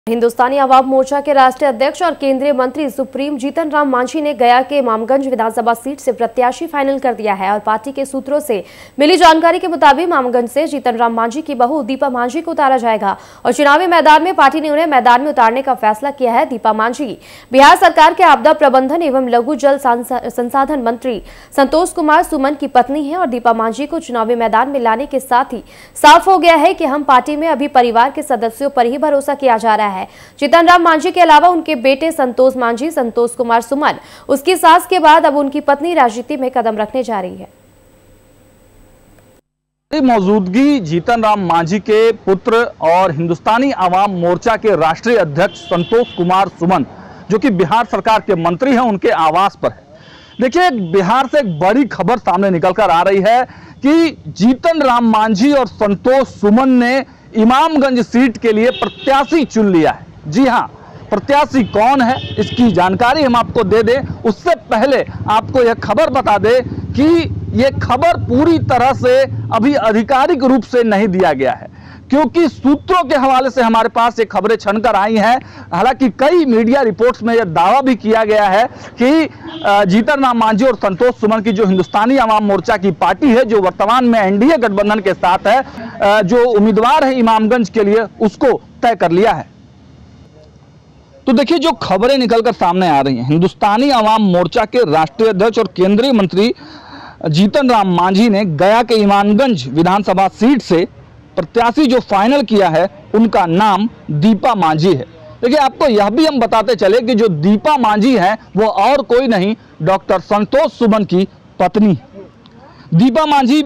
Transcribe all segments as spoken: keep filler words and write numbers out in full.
हिंदुस्तानी आवाम मोर्चा के राष्ट्रीय अध्यक्ष और केंद्रीय मंत्री सुप्रीम जीतन राम मांझी ने गया के इमामगंज विधानसभा सीट से प्रत्याशी फाइनल कर दिया है और पार्टी के सूत्रों से मिली जानकारी के मुताबिक इमामगंज से जीतन राम मांझी की बहू दीपा मांझी को उतारा जाएगा और चुनावी मैदान में पार्टी ने उन्हें मैदान में उतारने का फैसला किया है। दीपा मांझी बिहार सरकार के आपदा प्रबंधन एवं लघु जल संसाधन मंत्री संतोष कुमार सुमन की पत्नी है और दीपा मांझी को चुनावी मैदान में लाने के साथ ही साफ हो गया है कि हम पार्टी में अभी परिवार के सदस्यों पर ही भरोसा किया जा रहा है। जीतन राम मांझी के अलावा उनके बेटे संतोष मांझी, संतोष कुमार सुमन, उसकी सास के बाद अब उनकी पत्नी राजनीति में कदम रखने जा रही है। मौजूदगी जीतन राम मांझी के पुत्र और हिंदुस्तानी आवाम मोर्चा के राष्ट्रीय अध्यक्ष संतोष कुमार सुमन, जो कि बिहार सरकार के मंत्री हैं, उनके आवास पर है। देखिए, बिहार से एक बड़ी खबर सामने निकलकर आ रही है कि जीतन राम मांझी और संतोष सुमन ने इमामगंज सीट के लिए प्रत्याशी चुन लिया है। जी हां, प्रत्याशी कौन है इसकी जानकारी हम आपको दे दें, उससे पहले आपको यह खबर बता दें कि यह खबर पूरी तरह से अभी आधिकारिक रूप से नहीं दिया गया है, क्योंकि सूत्रों के हवाले से हमारे पास ये खबरें छनकर आई हैं। हालांकि कई मीडिया रिपोर्ट्स में यह दावा भी किया गया है कि जीतन राम मांझी और संतोष सुमन की जो हिंदुस्तानी आवाम मोर्चा की पार्टी है, जो वर्तमान में एनडीए गठबंधन के साथ है, जो उम्मीदवार है इमामगंज के लिए, उसको तय कर लिया है। तो देखिए, जो खबरें निकलकर सामने आ रही हैं, हिंदुस्तानी आवाम मोर्चा के राष्ट्रीय अध्यक्ष और केंद्रीय मंत्री जीतन राम मांझी ने गया के इमामगंज विधानसभा सीट से प्रत्याशी जो फाइनल किया है, उनका नाम दीपा मांझी है। देखिए, आपको यह भी हम बताते चले कि जो दीपा मांझी है वो और कोई नहीं, डॉक्टर संतोष सुमन की पत्नी। दीपा मांझी,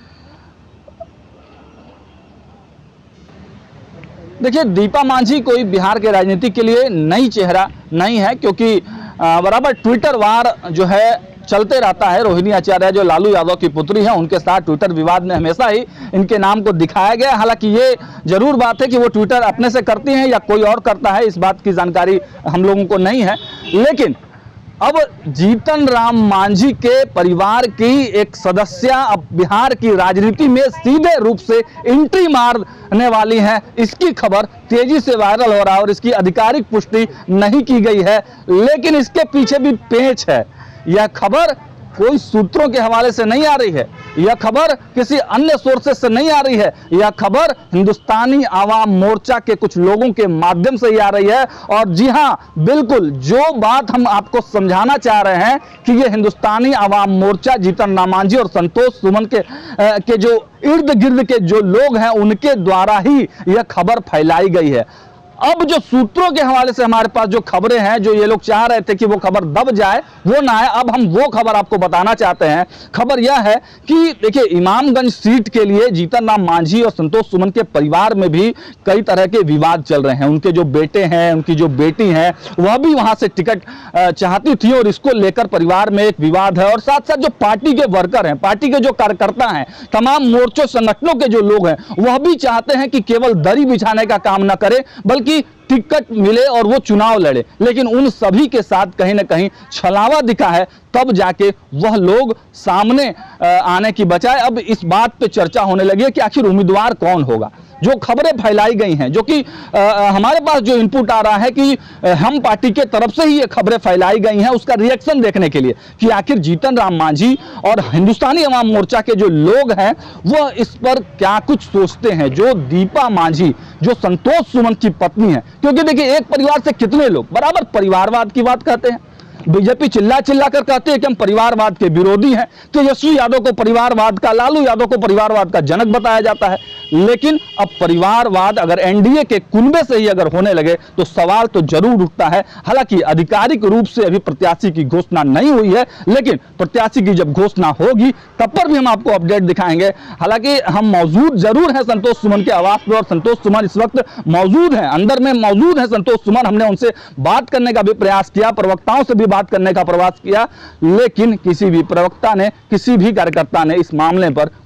देखिए, दीपा मांझी कोई बिहार के राजनीति के लिए नई चेहरा नहीं है, क्योंकि बराबर ट्विटर वार जो है चलते रहता है। रोहिणी आचार्य जो लालू यादव की पुत्री है, उनके साथ ट्विटर विवाद में हमेशा ही इनके नाम को दिखाया गया। हालांकि ये जरूर बात है कि वो ट्विटर अपने से करती हैं या कोई और करता है, इस बात की जानकारी हम लोगों को नहीं है। लेकिन अब जीतन राम मांझी के परिवार की एक सदस्य अब बिहार की राजनीति में सीधे रूप से एंट्री मारने वाली है, इसकी खबर तेजी से वायरल हो रहा है और इसकी आधिकारिक पुष्टि नहीं की गई है। लेकिन इसके पीछे भी पेच है। यह खबर कोई सूत्रों के हवाले से नहीं आ रही है, यह खबर किसी अन्य सोर्सेस से नहीं आ रही है, यह खबर हिंदुस्तानी आवाम मोर्चा के कुछ लोगों के माध्यम से ही आ रही है। और जी हां, बिल्कुल जो बात हम आपको समझाना चाह रहे हैं कि यह हिंदुस्तानी आवाम मोर्चा जीतन राम मांझी और संतोष सुमन के के जो इर्द गिर्द के जो लोग हैं, उनके द्वारा ही यह खबर फैलाई गई है। अब जो सूत्रों के हवाले से हमारे पास जो खबरें हैं, जो ये लोग चाह रहे थे कि वो खबर दब जाए, वो ना है, अब हम वो खबर आपको बताना चाहते हैं। खबर यह है कि देखिए, इमामगंज सीट के लिए जीतन राम मांझी और संतोष सुमन के परिवार में भी कई तरह के विवाद चल रहे हैं। उनके जो बेटे हैं, उनकी जो बेटी हैं, वह भी वहां से टिकट चाहती थी और इसको लेकर परिवार में एक विवाद है। और साथ साथ जो पार्टी के वर्कर हैं, पार्टी के जो कार्यकर्ता हैं, तमाम मोर्चों संगठनों के जो लोग हैं, वह भी चाहते हैं कि केवल दरी बिछाने का काम न करे, बल्कि कि टिकट मिले और वो चुनाव लड़े। लेकिन उन सभी के साथ कहीं ना कहीं छलावा दिखा है, तब जाके वह लोग सामने आने की बजाय अब इस बात पे चर्चा होने लगी है कि आखिर उम्मीदवार कौन होगा। जो खबरें फैलाई गई हैं, जो कि हमारे पास जो इनपुट आ रहा है कि हम पार्टी के तरफ से ही ये खबरें फैलाई गई हैं, उसका रिएक्शन देखने के लिए कि आखिर जीतन राम मांझी और हिंदुस्तानी आवाम मोर्चा के जो लोग हैं वो इस पर क्या कुछ सोचते हैं। जो दीपा मांझी, जो संतोष सुमन की पत्नी है, क्योंकि देखिए, एक परिवार से कितने लोग बराबर परिवारवाद की बात कहते हैं। बीजेपी चिल्ला चिल्ला कर कहते हैं कि हम परिवारवाद के विरोधी हैं। तेजस्वी यादव को परिवारवाद का, लालू यादव को परिवारवाद का जनक बताया जाता है। लेकिन अब परिवारवाद अगर एनडीए के कुनबे से ही अगर होने लगे तो सवाल तो जरूर उठता है। हालांकि आधिकारिक रूप से अभी प्रत्याशी की घोषणा नहीं हुई है, लेकिन प्रत्याशी की जब घोषणा होगी तब पर भी हम आपको अपडेट दिखाएंगे। हालांकि हम मौजूद जरूर हैं संतोष सुमन के आवास पर, और संतोष सुमन इस वक्त मौजूद हैं, अंदर में मौजूद हैं संतोष सुमन। हमने उनसे बात करने का भी प्रयास किया, प्रवक्ताओं से भी बात करने का प्रयास किया, लेकिन किसी भी प्रवक्ता ने, किसी भी कार्यकर्ता ने इस मामले पर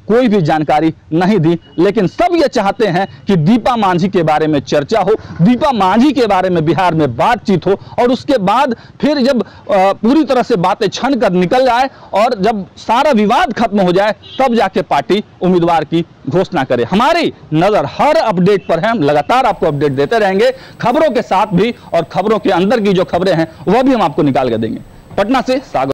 कोई भी जानकारी नहीं दी। लेकिन सब ये चाहते हैं कि दीपा मांझी के बारे में चर्चा हो, दीपा मांझी के बारे में बिहार में बातचीत हो, और उसके बाद फिर जब पूरी तरह से बातें छन कर निकल जाए और जब सारा विवाद खत्म हो जाए तब जाके पार्टी उम्मीदवार की घोषणा करे। हमारी नजर हर अपडेट पर है, हम लगातार आपको अपडेट देते रहेंगे, खबरों के साथ भी, और खबरों के अंदर की जो खबरें हैं वह भी हम आपको निकाल कर देंगे। पटना से सागर।